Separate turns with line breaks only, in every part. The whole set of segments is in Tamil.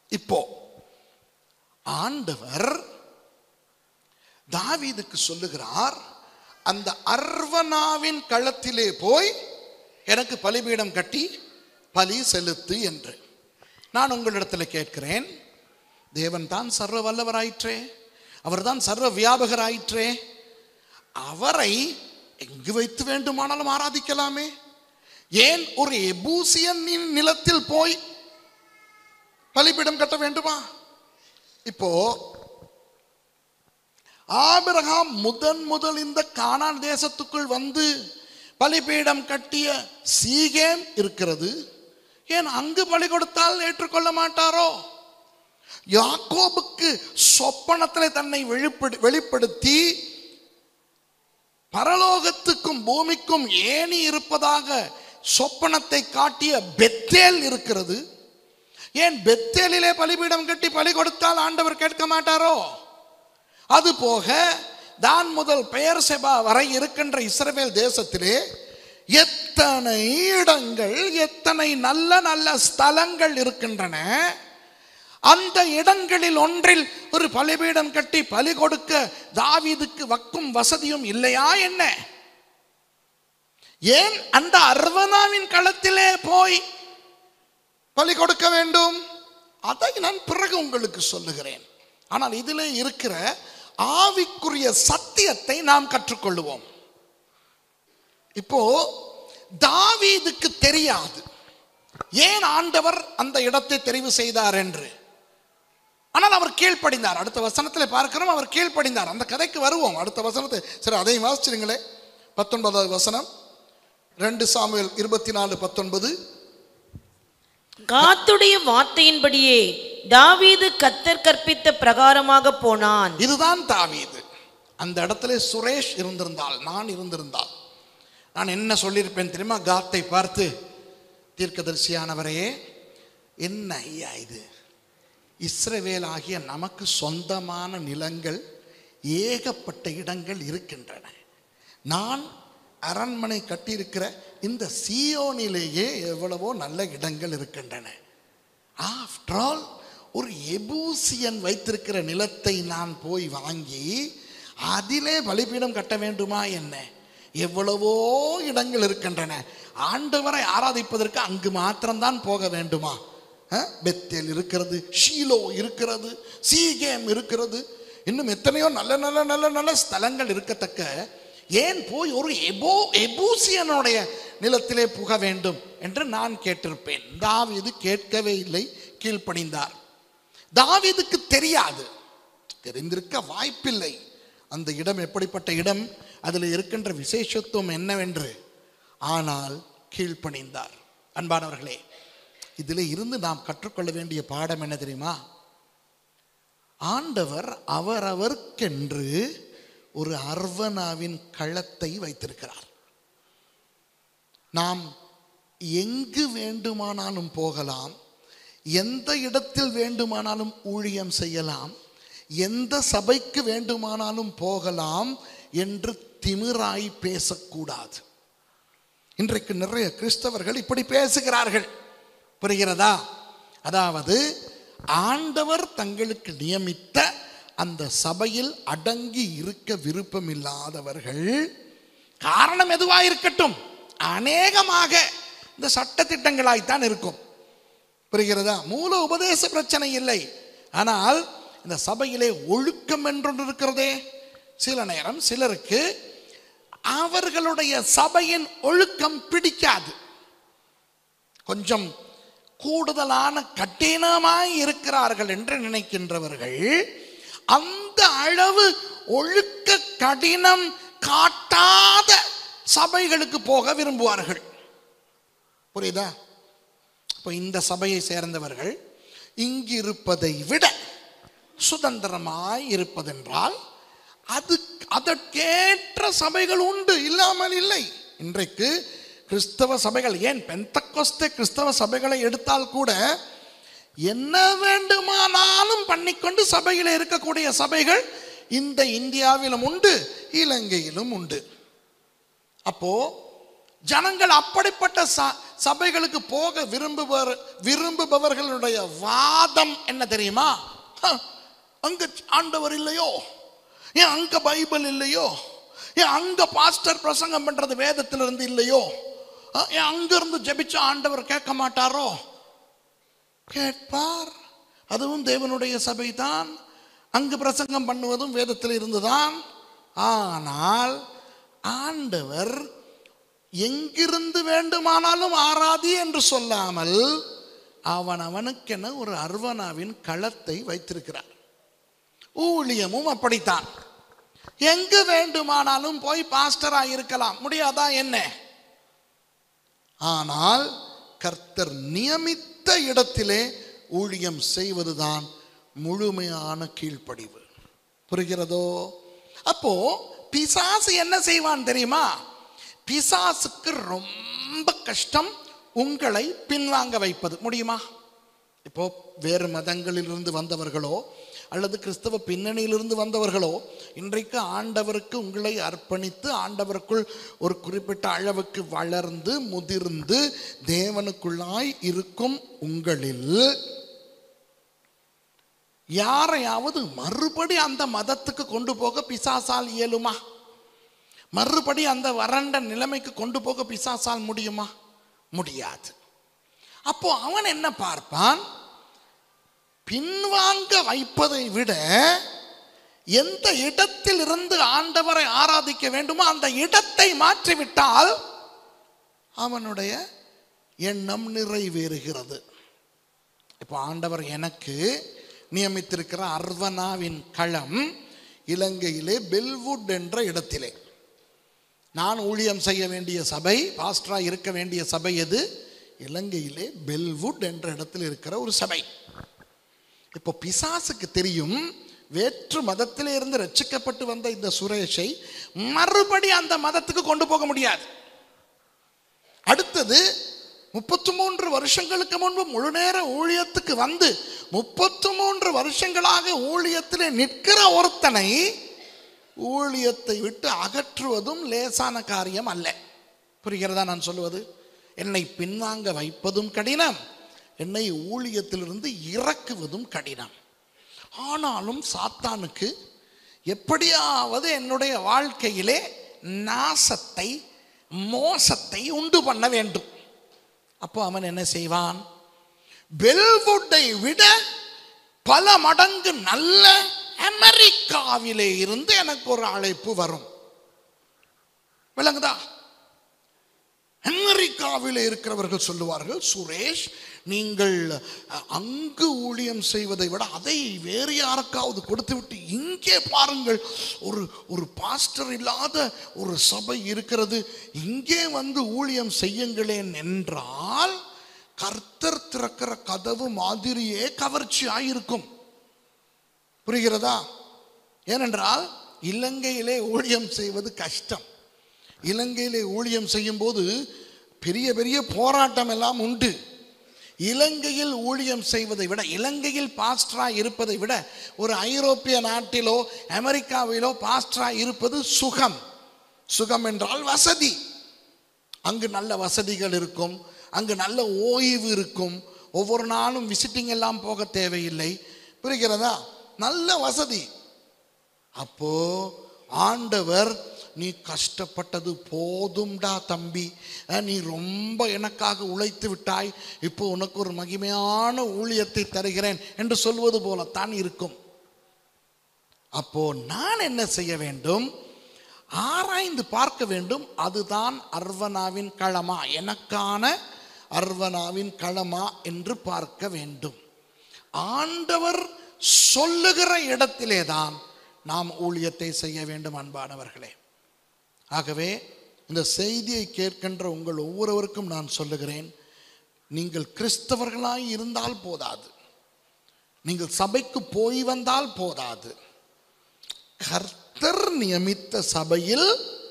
இப்போ ஆண்டவர் தாவீதுக்கு சொல்லுகிறார், அந்த அர்வனாவின் களத்திலே போய் எனக்கு பலிபீடம் கட்டி பலி செலுத்து என்று. நான் உங்களிடத்தில் கேட்கிறேன், தேவன் தான் சர்வ வல்லவராயிற்றே, அவர் தான் சர்வ வியாபகராயிற்றே, அவரை எங்கு வைத்து வேண்டுமானாலும் ஆராதிக்கலாமே. ஏன் ஒரு எபூசியனின் நிலத்தில் போய் பலிபீடம் கட்ட வேண்டுமா? இப்போ ஆபிரகாம் முதல் இந்த கானான் தேசத்துக்குள் வந்து பலிபீடம் கட்டிய சீகேம் இருக்கிறது. ஏன் அங்கு பலி கொடுத்தால் ஏற்றுக்கொள்ள மாட்டாரோ? யாக்கோபுக்கு சொப்பனத்திலே தன்னை வெளிப்படுத்தி பரலோகத்துக்கும் பூமிக்கும் ஏணி இருப்பதாக சொப்பனத்தை காட்டிய பெத்தேல் இருக்கிறது. ஏன் பெத்தேலிலே பலிபீடம் கட்டி பலி கொடுத்தால் ஆண்டவர் கேட்க மாட்டாரோ? அது போக தான் முதல் பெயர்செபா வரை இருக்கின்ற இஸ்ரவேல் தேசத்திலே எத்தனை இடங்கள், எத்தனை நல்ல நல்ல ஸ்தலங்கள் இருக்கின்றன. அந்த இடங்களில் ஒன்றில் ஒரு பலிபீடம் கட்டி பலி கொடுக்க தாவீதுக்கு வக்கும் வசதியும் இல்லையா என்ன? ஏன் அந்த அர்வனாவின் களத்திலே போய் பலி கொடுக்க வேண்டும்? அதை நான் பிறகு உங்களுக்கு சொல்லுகிறேன். ஆனால் இதிலே இருக்கிற ஆவிக்குரிய சத்தியத்தை நாம் கற்றுக்கொள்வோம். இப்போ தாவீதுக்கு தெரியாது ஏன் ஆண்டவர் அந்த இடத்தை தெரிவு செய்தார் என்று. ஆனால் அவர் கீழ்ப்படிந்தார். அடுத்த வசனத்தில் பார்க்கிறோம், அவர் கீழ்ப்படிந்தார். அந்த கதைக்கு வருவோம். அடுத்த வசனத்தை சரி அதையும் வாசிச்சிருங்களே. 19வது வசனம், 2 சாமுவேல் 24:19.
காத்துடைய வார்த்தையின்படியே தாவீது கர்த்தர் கற்பித்த பிரகாரமாக போனான்.
இதுதான் தாவீது. அந்த இடத்துல சுரேஷ் இருந்திருந்தால், நான் இருந்திருந்தால் நான் என்ன சொல்லியிருப்பேன் தெரியுமா? காத்தை பார்த்து, தீர்க்கதரிசியானவரே, என்ன ஐயா இது, இஸ்ரவேல் ஆகிய நமக்கு சொந்தமான நிலங்கள் ஏகப்பட்ட இடங்கள் இருக்கின்றன. நான் அரண்மனை கட்டியிருக்கிற இந்த சீயோனிலேயே எவ்வளவோ நல்ல இடங்கள் இருக்கின்றன. ஆஃப்டர் ஆல் ஒரு எபூசியன் வைத்திருக்கிற நிலத்தை நான் போய் வாங்கி அதிலே பலிபீடம் கட்ட வேண்டுமா என்ன? எவ்வளவோ இடங்கள் இருக்கின்றன. ஆண்டவரை ஆராதிப்பதற்கு அங்கு மாத்திரம்தான் போக வேண்டுமா? பெத்தேல் இருக்கிறது, ஷீலோ இருக்கிறது, சீகேம் இருக்கிறது, இன்னும் எத்தனையோ நல்ல நல்ல நல்ல நல்ல ஸ்தலங்கள் இருக்கத்தக்க ஏன் போய் ஒரு எபூசியனுடைய நிலத்திலே புக வேண்டும் என்று நான் கேட்டிருப்பேன். தாவீது கேட்கவே இல்லை, கீழ்ப்படிந்தார். தாவீதுக்கு தெரியாது, தெரிந்திருக்க வாய்ப்பில்லை அந்த இடம் எப்படிப்பட்ட இடம், அதில் இருக்கின்ற விசேஷத்துவம் என்னவென்று. ஆனால் கீழ்ப்படிந்தார். அன்பானவர்களே, இதில் இருந்து நாம் கற்றுக்கொள்ள வேண்டிய பாடம் என்ன தெரியுமா? ஆண்டவர் அவரவர்க்கென்று ஒரு அர்வனாவின் களத்தை வைத்திருக்கிறார். நாம் எங்கு வேண்டுமானாலும் போகலாம், எந்த இடத்தில் வேண்டுமானாலும் ஊழியம் செய்யலாம், எந்த சபைக்கு வேண்டுமானாலும் போகலாம் என்று திமிராய் பேசக்கூடாது. இன்றைக்கு நிறைய கிறிஸ்தவர்கள் இப்படி பேசுகிறார்கள். புரிகிறதா? அதாவது ஆண்டவர் தங்களுக்கு நியமித்த அந்த சபையில் அடங்கி இருக்க விருப்பம் இல்லாதவர்கள், காரணம் எதுவாக இருக்கட்டும், அநேகமாக இந்த சட்ட திட்டங்களாய்த்தான் இருக்கும். புரிகிறதா? மூல உபதேச பிரச்சனை இல்லை, ஆனால் இந்த சபையிலே ஒழுக்கம் என்றொன்று இருக்கிறதே. சில நேரம் சிலருக்கு அவர்களுடைய சபையின் ஒழுக்கம் பிடிக்காது. கொஞ்சம் கூடுதலான கடினமாய் இருக்கிறார்கள் என்று நினைக்கின்றவர்கள் அந்த அளவு ஒழுக்க கடினம் காட்டாத சபைகளுக்கு போக விரும்புவார்கள். புரியுதா? இப்போ இந்த சபையை சேர்ந்தவர்கள் இங்கு இருப்பதை விட சுதந்திரமாய் இருப்பதென்றால் அதற்கேற்ற சபைகள் உண்டு, இல்லாமல் இல்லை. இன்றைக்கு கிறிஸ்தவ சபைகள், ஏன் பெந்தெக்கோஸ்தே கிறிஸ்தவ சபைகளை எடுத்தால் கூட என்ன வேண்டுமானாலும் பண்ணிக்கொண்டு சபையில் இருக்கக்கூடிய சபைகள் இந்த இந்தியாவிலும் உண்டு, இலங்கையிலும் உண்டு. அப்போ ஜனங்கள் அப்படிப்பட்ட சபைகளுக்கு போக விரும்புபவர்களுடைய வாதம் என்ன தெரியுமா? அங்க ஆண்டவர் இல்லையோ, ஏன் அங்க பைபிள் இல்லையோ, ஏன் அங்க பாஸ்டர் பிரசங்கம் பண்றது வேதத்திலிருந்து இல்லையோ, ஏன் அங்க இருந்து ஜெபிச்ச ஆண்டவர் கேட்க மாட்டாரோ? கேட்பார். அதுவும் தேவனுடைய சபை தான், அங்கு பிரசங்கம் பண்ணுவதும் வேதத்தில் இருந்துதான். ஆனால் ஆண்டவர் எங்கிருந்து வேண்டுமானாலும் ஆராதி என்று சொல்லாமல் அவனுக்கென ஒரு அர்வனாவின் களத்தை வைத்திருக்கிறார். ஊழியமும் அப்படித்தான். எங்கு வேண்டுமானாலும் போய் பாஸ்டரா இருக்கலாம், முடியாதா என்ன? ஆனால் கர்த்தர் நியமித்த இடத்திலே ஊழியம் செய்வதுதான் முழுமையான கீழ்ப்படிவு. புரிகிறதோ? அப்போ பிசாசு என்ன செய்வான் தெரியுமா? பிசாசுக்கு ரொம்ப கஷ்டம் உங்களை பின்வாங்க வைப்பது. முடியுமா? இப்போ வேறு மதங்களிலிருந்து வந்தவர்களோ அல்லது கிறிஸ்தவ பின்னணியிலிருந்து வந்தவர்களோ இன்றைக்கு ஆண்டவருக்கு உங்களை அர்ப்பணித்து ஆண்டவருக்குள் ஒரு குறிப்பிட்ட அளவுக்கு வளர்ந்து முதிர்ந்து தேவனுக்குள்ளாய் இருக்கும் உங்களில் யாரையாவது மறுபடி அந்த மதத்துக்கு கொண்டு போக பிசாசால் இயலுமா? மறுபடி அந்த வறண்ட நிலைமைக்கு கொண்டு போக பிசாசால் முடியுமா? முடியாது. அப்போ அவன் என்ன பார்ப்பான்? பின்வாங்க வைப்பதை விட எந்த இடத்தில் இருந்து ஆண்டவரை ஆராதிக்க வேண்டுமோ அந்த இடத்தை மாற்றிவிட்டால் அவனுடைய எண்ணம் நிறைவேறுகிறது. இப்போ ஆண்டவர் எனக்கு நியமித்திருக்கிற அர்வனாவின் களம் இலங்கையிலே பெல்வுட் என்ற இடத்திலே. நான் ஊழியம் செய்ய வேண்டிய சபை, பாஸ்டரா இருக்க வேண்டிய சபை எது? இலங்கையிலே பெல்வுட் என்ற இடத்தில் இருக்கிற ஒரு சபை. இப்போ பிசாசுக்கு தெரியும், வேற்று மதத்திலே இருந்து ரட்சிக்கப்பட்டு வந்த இந்த சுரேஷை மறுபடி அந்த மதத்துக்கு கொண்டு போக முடியாது. அடுத்தது 33 வருஷங்களுக்கு முன்பு முழு நேர ஊழியத்துக்கு வந்து 33 வருஷங்களாக ஊழியத்திலே நிற்கிற ஒருத்தனை ஊழியத்தை விட்டு அகற்றுவதும் லேசான காரியம் அல்ல. புரிகிறதா நான் சொல்லுவது? என்னை பின்வாங்க வைப்பதும் கடினம், என்னை ஊழியத்திலிருந்து இறக்குவதும் கடினம். ஆனாலும் சாத்தானுக்கு எப்படியாவது என்னுடைய வாழ்க்கையிலே நாசத்தை மோசத்தை உண்டு பண்ண வேண்டும். அப்போ அவன் என்ன செய்வான்? பெல்வுட்டை விட பல மடங்கு நல்ல அமெரிக்காவிலே இருந்து எனக்கு ஒரு அழைப்பு வரும். விளங்குதா? அமெரிக்காவிலே இருக்கிறவர்கள் சொல்லுவார்கள், சுரேஷ், நீங்கள் அங்கு ஊழியம் செய்வதை விட அதை வேறு யாருக்காவது கொடுத்து விட்டு இங்கே பாருங்கள், ஒரு பாஸ்டர் இல்லாத ஒரு சபை இருக்கிறது, இங்கே வந்து ஊழியம் செய்யுங்களேன் என்றால் கர்த்தர் திறக்கிற கதவு மாதிரியே கவர்ச்சியாயிருக்கும். புரிகிறதா? ஏனென்றால் இலங்கையிலே ஊழியம் செய்வது கஷ்டம். இலங்கையிலே ஊழியம் செய்யும் போது பெரிய பெரிய போராட்டம் எல்லாம் உண்டு. இலங்கையில் ஊழியம் செய்வதை விட, இலங்கையில் பாஸ்டரா இருப்பதை விட ஒரு ஐரோப்பிய நாட்டிலோ அமெரிக்காவிலோ பாஸ்டரா இருப்பது சுகம். சுகம் என்றால் வசதி. அங்கு நல்ல வசதிகள் இருக்கும், அங்கு நல்ல ஓய்வு இருக்கும், ஒவ்வொரு நாளும் விசிட்டிங் எல்லாம் போக தேவையில்லை. புரிகிறதா? நல்ல வசதி. அப்போ ஆண்டவர், நீ கஷ்டப்பட்டது போதும்டா தம்பி, நீ ரொம்ப எனக்காக உழைத்து விட்டாய், இப்போ உனக்கு ஒரு மகிமையான ஊழியத்தை தருகிறேன் என்று சொல்வது போலத்தான் இருக்கும். அப்போ நான் என்ன செய்ய வேண்டும்? ஆராய்ந்து பார்க்க வேண்டும். அதுதான் அர்வனாவின் களமா, எனக்கான அர்வனாவின் களமா என்று பார்க்க வேண்டும். ஆண்டவர் சொல்லுகிற இடத்திலே தான் நாம் ஊழியத்தை செய்ய வேண்டும் அன்பானவர்களே. ஆகவே இந்த செய்தியை கேட்கின்ற உங்கள் ஒவ்வொருவருக்கும் நான் சொல்லுகிறேன், நீங்கள் கிறிஸ்தவர்களாய் இருந்தால் போதாது, நீங்கள் சபைக்கு போய் வந்தால் போதாது, கர்த்தர் நியமித்த சபையில்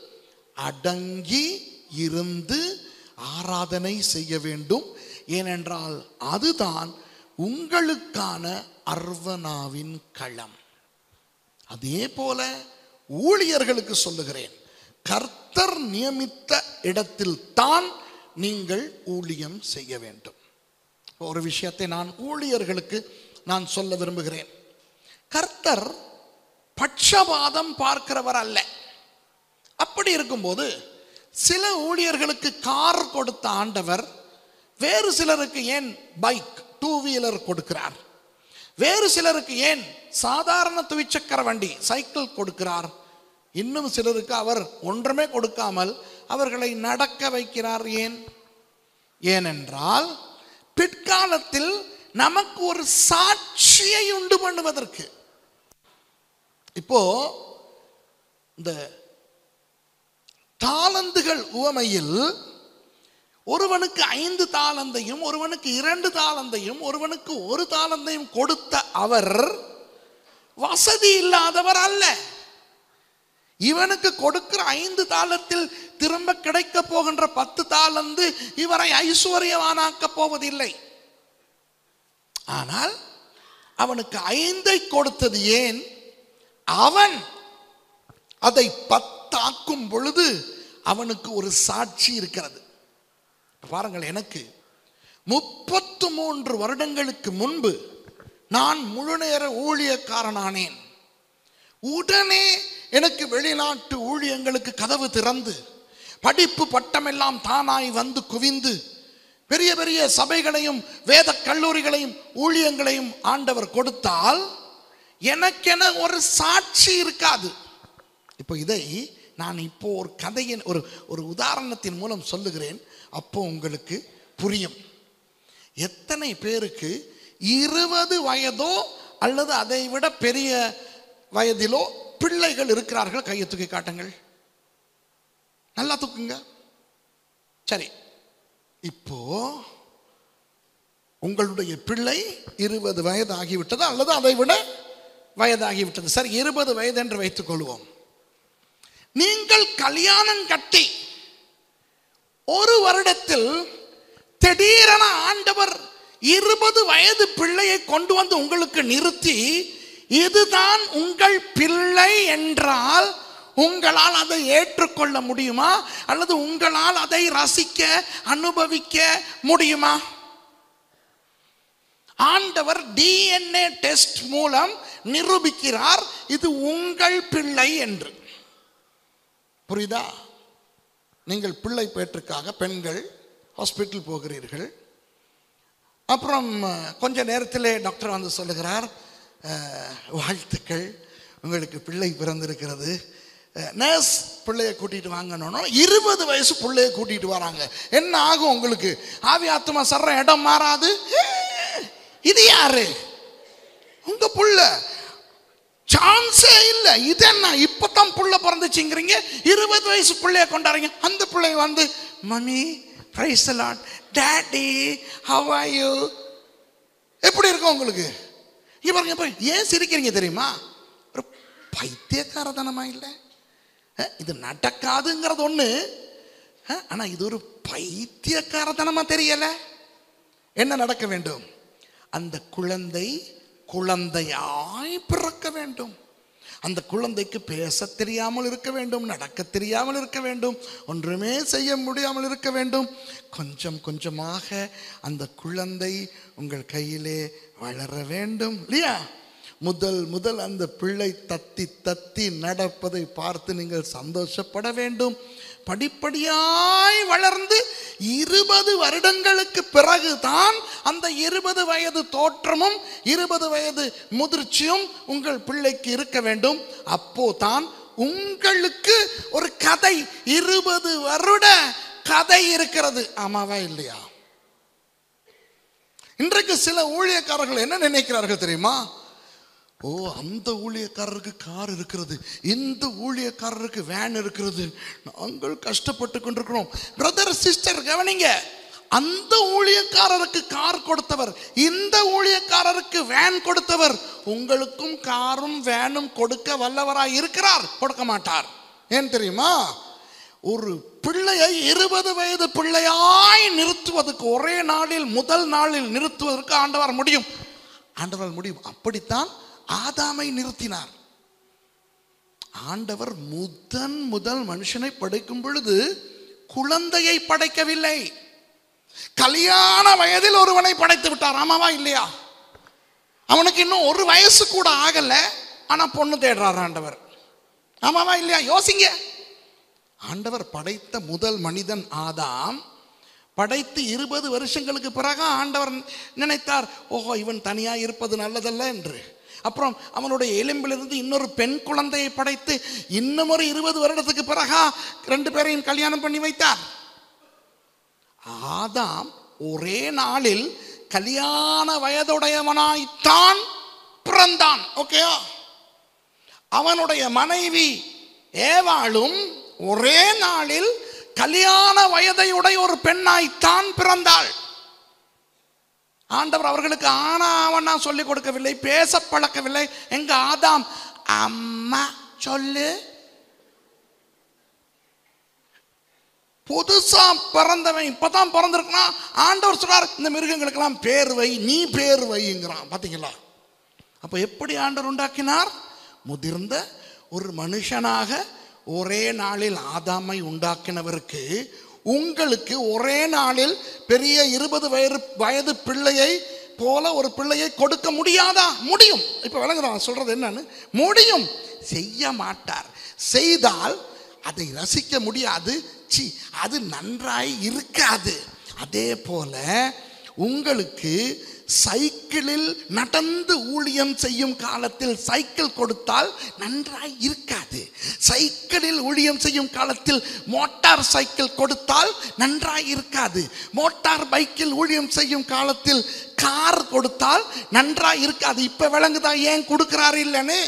அடங்கி இருந்து ஆராதனை செய்ய வேண்டும். ஏனென்றால் அதுதான் உங்களுக்கான அர்வனாவின் களம். அதே போல ஊழியர்களுக்கு சொல்லுகிறேன், கர்த்தர் நியமித்த இடத்தில் தான் நீங்கள் ஊழியம் செய்ய வேண்டும். ஒரு விஷயத்தை நான் ஊழியர்களுக்கு நான் சொல்ல விரும்புகிறேன். கர்த்தர் பட்சபாதம் பார்க்கிறவர் அல்ல. அப்படி இருக்கும்போது சில ஊழியர்களுக்கு கார் கொடுத்த ஆண்டவர் வேறு சிலருக்கு ஏன் பைக், 2 வீலர் கொடுக்கிறார்? வேறு சிலருக்கு ஏன் சாதாரண துவிச்சக்கர வண்டி, சைக்கிள் கொடுக்கிறார்? இன்னும் சிலருக்கு அவர் ஒன்றுமே கொடுக்காமல் அவர்களை நடக்க வைக்கிறார். ஏன்? ஏனென்றால் பிற்காலத்தில் நமக்கு ஒரு சாட்சியை உண்டு பண்ணுவதற்கு. இப்போ இந்த தாலந்துகள் உவமையில் ஒருவனுக்கு 5 தாலந்தையும் ஒருவனுக்கு 2 தாலந்தையும் ஒருவனுக்கு 1 தாலந்தையும் கொடுத்த அவர் வசதி இல்லாதவர் அல்ல. இவனுக்கு கொடுக்கிற 5 தாலத்தில் திரும்ப கிடைக்க போகின்ற 10 தாலந்து இவரை ஐஸ்வர்யவானாக்க போவதில்லை. ஆனால் அவனுக்கு 5 கொடுத்தது ஏன்? அவன் அதை 10 ஆக்கும் பொழுது அவனுக்கு ஒரு சாட்சி இருக்கிறது. பாருங்கள், எனக்கு 33 வருடங்களுக்கு முன்பு நான் முழுநேர ஊழியக்காரனானேன். உடனே எனக்கு வெளிநாட்டு ஊழியங்களுக்கு கதவு திறந்து படிப்பு பட்டமெல்லாம் தானாய் வந்து குவிந்து பெரிய பெரிய சபைகளையும் வேத கல்லூரிகளையும் ஊழியங்களையும் ஆண்டவர் கொடுத்தால் எனக்கென ஒரு சாட்சி இருக்காது. இப்போ இதை நான் இப்போ ஒரு கதையின் ஒரு உதாரணத்தின் மூலம் சொல்லுகிறேன். அப்போ உங்களுக்கு புரியும். எத்தனை பேருக்கு 20 வயதோ அல்லது அதை விட பெரிய வயதிலோ பிள்ளைகள் இருக்கிறார்கள்? கையை தூக்கி காட்டுங்கள். நல்லா தூக்குங்க. சரி, இப்போ உங்களுடைய பிள்ளை 20 வயது ஆகிவிட்டது அல்லது அதை விட வயதாகிவிட்டது. சரி, 20 வயது என்று வைத்துக் கொள்வோம். நீங்கள் கல்யாணம் கட்டி 1 வருடத்தில் திடீரென ஆண்டவர் 20 வயது பிள்ளையை கொண்டு வந்து உங்களுக்கு நிறுத்தி இதுதான் உங்கள் பிள்ளை என்றால் உங்களால் அதை ஏற்றுக்கொள்ள முடியுமா? அல்லது உங்களால் அதை ரசிக்க அனுபவிக்க முடியுமா? ஆண்டவர் DNA டெஸ்ட் மூலம் நிரூபிக்கிறார் இது உங்கள் பிள்ளை என்று. புரியுதா? நீங்கள் பிள்ளை பேற்றுக்காக பெண்கள் ஹாஸ்பிட்டல் போகிறீர்கள். அப்புறம் கொஞ்ச நேரத்திலே டாக்டர் வந்து சொல்லுகிறார், வாழ்த்துக்கள், உங்களுக்கு பிள்ளை பிறந்திருக்கிறது. நர்ஸ் பிள்ளைய கூட்டிட்டு வாங்கணும். 20 வயசு பிள்ளைய கூட்டிட்டு வராங்க. என்ன ஆகும் உங்களுக்கு? ஆவி ஆத்மா சர்ற இடம் மாறாது. இது யாரு? உங்க புள்ள. சான்ஸே இல்லை. இது என்ன இப்பதான் புள்ள பிறந்துச்சுங்கிறீங்க, 20 வயசு பிள்ளைய கொண்டாடுறீங்க. அந்த பிள்ளை வந்து mummy praise the lord, daddy how are you, எப்படி இருக்கும் உங்களுக்கு? பாருங்க, ஏன் சிரிக்கிறீங்க தெரியுமா? ஒரு பைத்தியக்காரத்தனமா இல்லை? இது நடக்காதுங்கிறது ஒண்ணு, ஆனா இது ஒரு பைத்தியக்காரத்தனமா தெரியல. என்ன நடக்க வேண்டும்? அந்த குழந்தை குழந்தையாய் பிறக்க வேண்டும். அந்த குழந்தைக்கு பேச தெரியாமல் இருக்க வேண்டும், நடக்க தெரியாமல் இருக்க வேண்டும், ஒன்றுமே செய்ய முடியாமல் இருக்க வேண்டும். கொஞ்சம் கொஞ்சமாக அந்த குழந்தை உங்கள் கையிலே வளர வேண்டும் இல்லையா? முதல் அந்த பிள்ளை தத்தி தத்தி நடப்பதை பார்த்து நீங்கள் சந்தோஷப்பட வேண்டும். படிப்படியாய் வளர்ந்து 20 வருடங்களுக்கு பிறகுதான் அந்த 20 வயது தோற்றமும் 20 வயது முதிர்ச்சியும் உங்கள் பிள்ளைக்கு இருக்க வேண்டும். அப்போதான் உங்களுக்கு ஒரு கதை, 20 வருட கதை இருக்கிறது. ஆமாவா இல்லையா? இன்றைக்கு சில ஊழியக்காரர்கள் என்ன நினைக்கிறார்கள் தெரியுமா? ஓ, அந்த ஊழியக்காரருக்கு கார் இருக்கிறது, இந்த ஊழியக்காரருக்கு வேன் இருக்கிறது, நாங்கள் கஷ்டப்பட்டு கொண்டிருக்கிறோம். பிரதர் சிஸ்டர் கவனிங்க, அந்த ஊழியக்காரருக்கு கார் கொடுத்தவர், இந்த ஊழியக்காரருக்கு வேன் கொடுத்தவர் உங்களுக்கும் காரும் வேனும் கொடுக்க வல்லவராய் இருக்கிறார். கொடுக்க மாட்டார். ஏன் தெரியுமா? ஒரு பிள்ளையை 20 வயது பிள்ளையாய் நிறுத்துவதற்கு, ஒரே நாளில் முதல் நாளில் நிறுத்துவதற்கு ஆண்டவர் முடியும். ஆண்டவர் முடியும். அப்படித்தான் ஆதாமை நிறுத்தினார். ஆண்டவர் முதல் மனுஷனை படைக்கும் பொழுது குழந்தையை படைக்கவில்லை. கல்யாண வயதில் ஒருவனை படைத்து விட்டார். ஆமாவா இல்லையா? அவனுக்கு இன்னும் ஒரு வயசு கூட ஆகல, ஆனா பொண்ணு தேடுறார் ஆண்டவர். ஆமாவா இல்லையா? யோசிங்க. ஆண்டவர் படைத்த முதல் மனிதன் ஆதாம். படைத்து 20 வருஷங்களுக்கு பிறகு ஆண்டவர் நினைத்தார், ஓஹோ இவன் தனியா இருப்பது நல்லதல்ல என்று. அப்புறம் அவனுடைய எலும்பிலிருந்து இன்னொரு பெண் குழந்தையை படைத்து இன்னும் ஒரு 20 வருடத்துக்கு பிறகு 2 பேரையும் கல்யாணம் பண்ணி வைத்தார். ஆதாம் ஒரே நாளில் கல்யாண வயதுடையவனாய்த்தான் பிறந்தான். ஓகேயா? அவனுடைய மனைவி ஏவாளும் ஒரே நாளில் கல்யாண வயதையுடைய ஒரு பெண்ணாய்த்தான் பிறந்தாள். ஆண்டவர் அவர்களுக்கு ஆனா அவனா சொல்லிக் கொடுக்கவில்லை, பேச பழக்கவில்லை. எங்க ஆதாம் அம்மா சொல்லு. புதுசா பிறந்தவன் இப்பதான் பிறந்திருக்கான். ஆண்டவர் சொல்றார், இந்த மிருகங்களுக்கெல்லாம் பேர் வை, நீ பேர் வைங்கிறான். பாத்தீங்களா? அப்ப எப்படி ஆண்டவர் உண்டாக்கினார்? முதிர்ந்த ஒரு மனுஷனாக ஒரே நாளில் ஆதாமை உண்டாக்கினவருக்கு உங்களுக்கு ஒரே நாளில் பெரிய 20 வயது பிள்ளையை போல ஒரு பிள்ளையை கொடுக்க முடியாதா? முடியும். இப்ப விளங்குறான் சொல்றது என்னன்னு? முடியும். செய்ய மாட்டார். செய்தால் அதை ரசிக்க முடியாது. அது நன்றாய் இருக்காது. அதே போல உங்களுக்கு சைக்கிளில் நடந்து ஊழியம் செய்யும் காலத்தில் சைக்கிள் கொடுத்தால் நன்றாய் இருக்காது. சைக்கிளில் ஊழியம் செய்யும் காலத்தில் மோட்டார் சைக்கிள் கொடுத்தால் நன்றாய் இருக்காது. மோட்டார் பைக்கில் ஊழியம் செய்யும் காலத்தில் கார் கொடுத்தால் நன்றாய் இருக்காது. இப்ப விளங்குதா ஏன் கொடுக்கிறாரு இல்லைன்னு?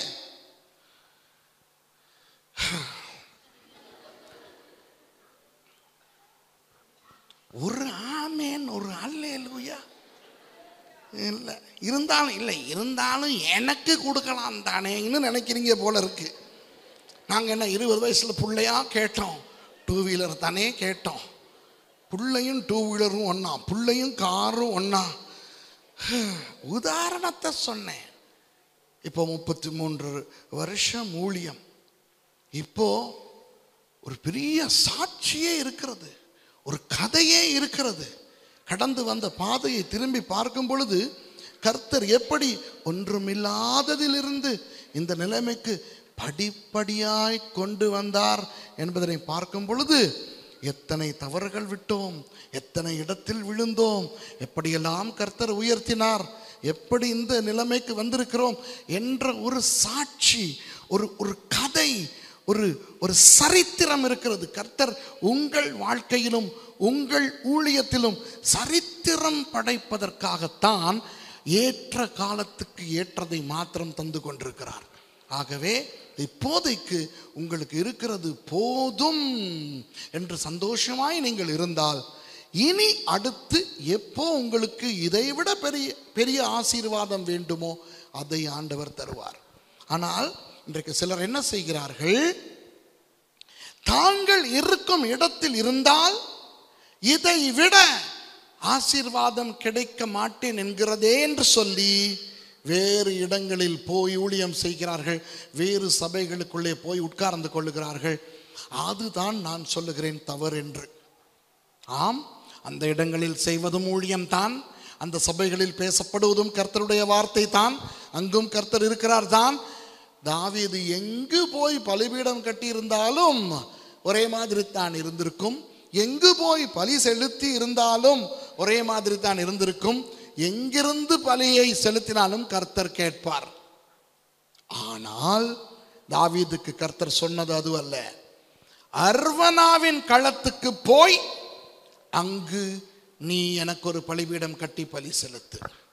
ஒரு ஆமேன், ஒரு அல்லேலூயா இல்லை இருந்தாலும் எனக்கு கொடுக்கலாம் தானேன்னு நினைக்கிறீங்க போல இருக்கு. நாங்கள் என்ன 20 வயசுல பிள்ளையா கேட்டோம்? 2 வீலர் தானே கேட்டோம். பிள்ளையும் 2 வீலரும் ஒன்னா, பிள்ளையும் காரும் ஒன்னா. உதாரணத்தை சொன்னேன். இப்போ 33 வருஷம் ஊழியம். இப்போ ஒரு பெரிய சாட்சியே இருக்கிறது, ஒரு கதையே இருக்கிறது. கடந்து வந்த பாதையை திரும்பி பார்க்கும் பொழுது கர்த்தர் எப்படி ஒன்றுமில்லாததிலிருந்து இந்த நிலைமைக்கு படிப்படியாய் கொண்டு வந்தார் என்பதனை பார்க்கும் பொழுது எத்தனை தவறுகள் விட்டோம், எத்தனை இடத்தில் விழுந்தோம், எப்படியெல்லாம் கர்த்தர் உயர்த்தினார், எப்படி இந்த நிலைமைக்கு வந்திருக்கிறோம் என்ற ஒரு சாட்சி, ஒரு கதை, ஒரு சரித்திரம் இருக்கிறது. கர்த்தர் உங்கள் வாழ்க்கையிலும் உங்கள் ஊழியத்திலும் சரித்திரம் படைப்பதற்காகத்தான் ஏற்ற காலத்துக்கு ஏற்றதை மாத்திரம் தந்து கொண்டிருக்கிறார். ஆகவே இப்போதைக்கு உங்களுக்கு இருக்கிறது போதும் என்று சந்தோஷமாய் நீங்கள் இருந்தால், இனி அடுத்து எப்போ உங்களுக்கு இதைவிட பெரிய ஆசீர்வாதம் வேண்டுமோ அதை ஆண்டவர் தருவார். ஆனால் இன்றைக்கு சிலர் என்ன செய்கிறார்கள்? தாங்கள் இருக்கும் இடத்தில் இருந்தால் இதை விட ஆசீர்வாதம் கிடைக்க மாட்டேன் என்கிறதே என்று சொல்லி வேறு இடங்களில் போய் ஊழியம் செய்கிறார்கள், வேறு சபைகளுக்குள்ளே போய் உட்கார்ந்து கொள்ளுகிறார்கள். அதுதான் நான் சொல்லுகிறேன் தவறு என்று. ஆம், அந்த இடங்களில் செய்வதும் ஊழியம்தான், அந்த சபைகளில் பேசப்படுவதும் கர்த்தருடைய வார்த்தை தான், அங்கும் கர்த்தர் இருக்கிறார் தான். தாவீது எங்கு போய் பலிபீடம் கட்டி இருந்தாலும் ஒரே மாதிரி தான் இருந்திருக்கும். எங்கு போய் பலி செலுத்தி இருந்தாலும் ஒரே மாதிரி தான் இருந்திருக்கும். எங்கிருந்து பலியை செலுத்தினாலும் கர்த்தர் கேட்பார். ஆனால் தாவீதுக்கு கர்த்தர் சொன்னது அதுவல்ல. அர்வனாவின் களத்துக்கு போய் அங்கு நீ எனக்கு ஒரு பலிபீடம் கட்டி பலி செலுத்து.